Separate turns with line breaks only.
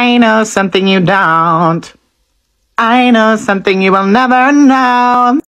I know something you don't. I know something you will never know.